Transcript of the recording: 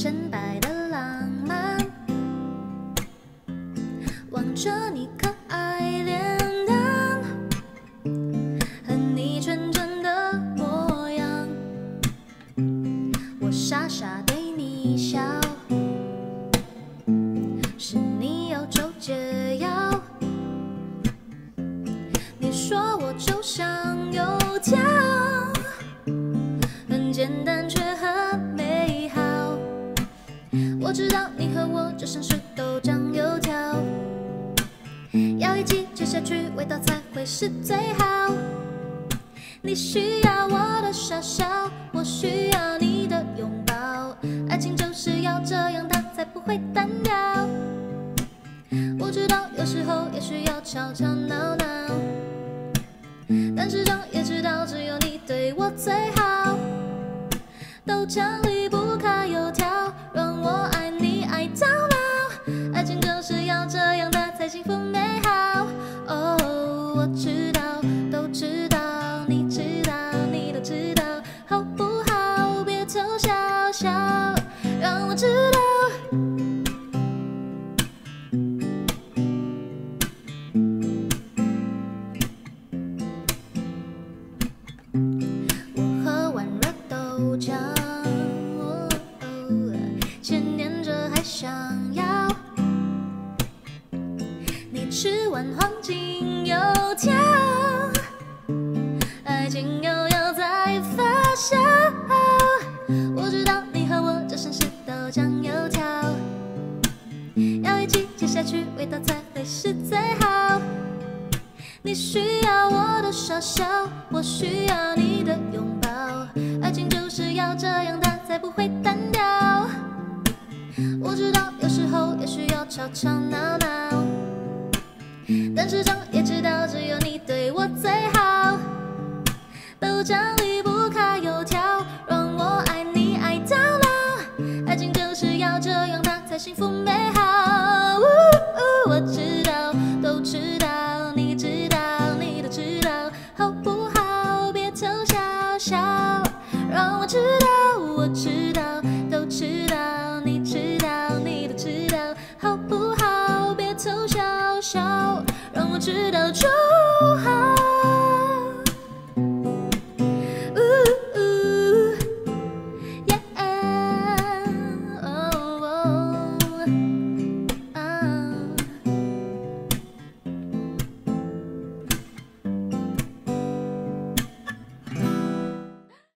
显摆的浪漫，望着你可爱脸蛋和你纯真的模样，我傻傻对你笑，是你有周解药。你说我就像油条，很简单却很美好。我知道你和我就像是豆浆油条，要一起吃下去，味道才会是最好。你需要我的傻笑，我需要你的拥抱，爱情就是要这样，它才不会单调。我知道有时候也需要吵吵闹闹，但始终也知道只有你对我最好。豆浆离不开油条，让我爱你爱到老，爱情就是要这样，它才幸福美好。哦，我知道，都知道，你知道，你都知道，好不好？别偷笑笑，让我知道。我喝完热豆浆，牵念着还想要。你吃完黄金油条，爱情又要再发酵。我知道你和我就像是豆浆油条，要一起吃下去，味道才会是最好。你需要我的傻笑，我需要你的拥抱，爱情就是要这样，它才不会单调。我知道有时候也需要吵吵闹闹，但始终也知道只有你对我最好。豆浆离不开油条，让我爱你爱到老，爱情就是要这样，它才幸福美好。